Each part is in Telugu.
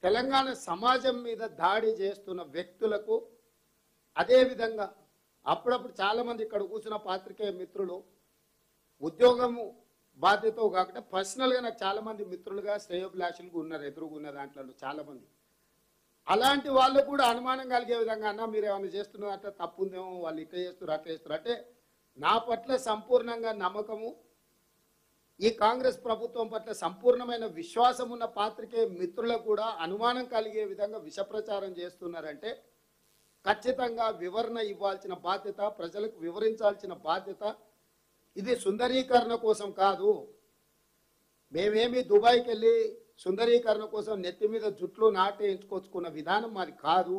తెలంగాణ సమాజం మీద దాడి చేస్తున్న వ్యక్తులకు అదే విధంగా అప్పుడప్పుడు చాలా మంది ఇక్కడ కూర్చున్న పాత్రికేయ మిత్రులు ఉద్యోగము బాధ్యత కాకుండా పర్సనల్గా నాకు చాలా మంది మిత్రులుగా శ్రేయోభిలాషులుగా ఉన్నారు, ఎదురుగున్న దాంట్లో చాలా మంది. అలాంటి వాళ్ళు కూడా అనుమానం కలిగే విధంగా అన్న మీరు ఏమైనా చేస్తున్నారంటే తప్పు ఉందేమో, వాళ్ళు ఇట్లా చేస్తారు అట్లా చేస్తారు అంటే నా పట్ల సంపూర్ణంగా నమ్మకము, ఈ కాంగ్రెస్ ప్రభుత్వం పట్ల సంపూర్ణమైన విశ్వాసం ఉన్న పాత్రికేయ మిత్రులకు కూడా అనుమానం కలిగే విధంగా విషప్రచారం చేస్తున్నారంటే ఖచ్చితంగా వివరణ ఇవ్వాల్సిన బాధ్యత, ప్రజలకు వివరించాల్సిన బాధ్యత. ఇది సుందరీకరణ కోసం కాదు. మేమేమి దుబాయ్కి వెళ్ళి సుందరీకరణ కోసం నెత్తి మీద జుట్లు నాటేయించుకొచ్చుకున్న విధానం మాది కాదు.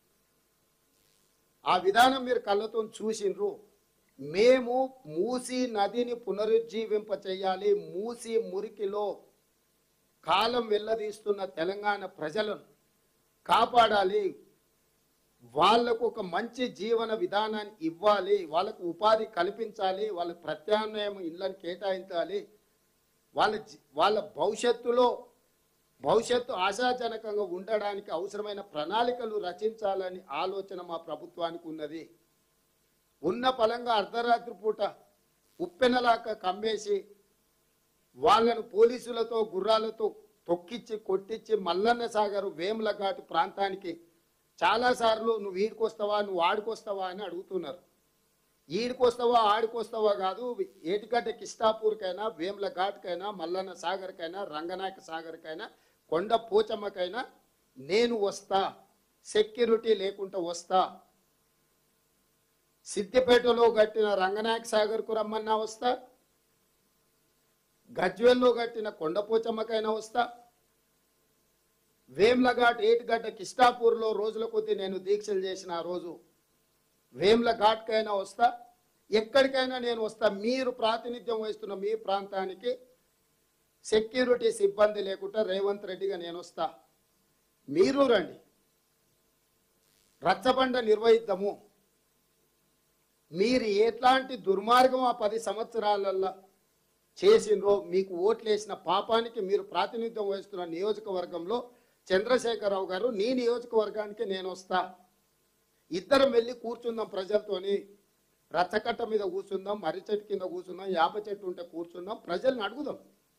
ఆ విధానం మీరు కళ్ళతో చూసిండ్రు. మేము మూసీ నదిని పునరుజ్జీవింప చేయాలి, మూసీ మురికిలో కాలం వెళ్ళదీస్తున్న తెలంగాణ ప్రజలను కాపాడాలి, వాళ్లకు ఒక మంచి జీవన విధానాన్ని ఇవ్వాలి, వాళ్ళకు ఉపాధి కల్పించాలి, వాళ్ళకు ప్రత్యామ్నాయం ఇళ్లను కేటాయించాలి, వాళ్ళ భవిష్యత్తు ఆశాజనకంగా ఉండడానికి అవసరమైన ప్రణాళికలు రచించాలని ఆలోచన మా ప్రభుత్వానికి ఉన్నది. ఉన్న పలంగా అర్ధరాత్రి పూట ఉప్పెనలాక కమ్మేసి వాళ్ళను పోలీసులతో గుర్రాలతో తొక్కిచ్చి కొట్టించి మల్లన్న సాగర్ వేములఘాట్ ప్రాంతానికి చాలాసార్లు నువ్వు ఈడికొస్తావా నువ్వు ఆడికొస్తావా అని అడుగుతున్నారు. ఈడికొస్తావా ఆడికొస్తావా కాదు, ఏటిగడ్డ కిష్టాపూర్కైనా వేములఘాట్కైనా మల్లన్న సాగర్కైనా రంగనాయక సాగర్కైనా కొండ పోచమ్మకైనా నేను వస్తా, సెక్యూరిటీ లేకుండా వస్తా. సిద్దిపేటలో కట్టిన రంగనాయక సాగర్కు రమ్మన్నా వస్తా, గజ్వేల్లో కట్టిన కొండపోచమ్మకైనా వస్తా, వేములఘాట్ ఏటిగడ్డ కిష్టాపూర్లో రోజుల కొద్దీ నేను దీక్షలు చేసిన ఆ రోజు వేములఘాట్కైనా వస్తా, ఎక్కడికైనా నేను వస్తా. మీరు ప్రాతినిధ్యం వహిస్తున్న మీ ప్రాంతానికి సెక్యూరిటీ సిబ్బంది లేకుండా రేవంత్ రెడ్డిగా నేను వస్తా, మీరు రండి, రచ్చబండ నిర్వహిద్దాము. మీరు ఎట్లాంటి దుర్మార్గం ఆ 10 సంవత్సరాలలో చేసిండ్రో, మీకు ఓట్లేసిన పాపానికి మీరు ప్రాతినిధ్యం వహిస్తున్న నియోజకవర్గంలో చంద్రశేఖరరావు గారు నీ నియోజకవర్గానికి నేను వస్తా, ఇద్దరం వెళ్ళి కూర్చుందాం, ప్రజలతోని రచ్చకట్ట మీద కూర్చుందాం, మర్రి చెట్టు కింద కూర్చుందాం, యాప చెట్టు ఉంటే కూర్చుందాం, ప్రజల్ని అడుగుదాం.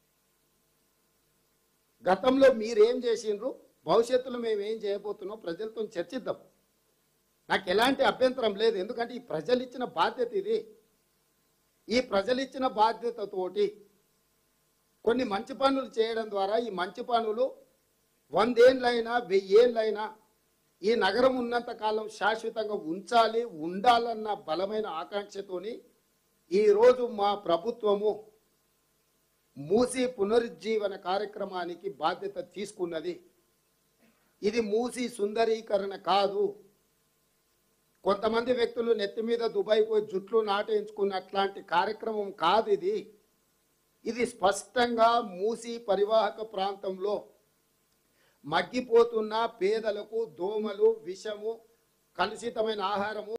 గతంలో మీరేం చేసిండ్రు, భవిష్యత్తులో మేము ఏం చేయబోతున్నాం ప్రజలతో చర్చిద్దాం. నాకు ఎలాంటి అభ్యంతరం లేదు, ఎందుకంటే ఈ ప్రజలు ఇచ్చిన బాధ్యత ఇది. ఈ ప్రజలు ఇచ్చిన బాధ్యతతోటి కొన్ని మంచి పనులు చేయడం ద్వారా ఈ మంచి పనులు 100 ఏళ్ళైనా 1000 ఏళ్ళైనా ఈ నగరం ఉన్నంత కాలం శాశ్వతంగా ఉండాలన్న బలమైన ఆకాంక్షతోని ఈరోజు మా ప్రభుత్వము మూసీ పునరుజ్జీవన కార్యక్రమానికి బాధ్యత తీసుకున్నది. ఇది మూసీ సుందరీకరణ కాదు. కొంతమంది వ్యక్తులు నెత్తి మీద దుబాయ్ పోయి జుట్లు నాటేయించుకున్న అట్లాంటి కార్యక్రమం కాదు ఇది. ఇది స్పష్టంగా మూసీ పరివాహక ప్రాంతంలో మగ్గిపోతున్న పేదలకు దోమలు, విషము, కలుషితమైన ఆహారము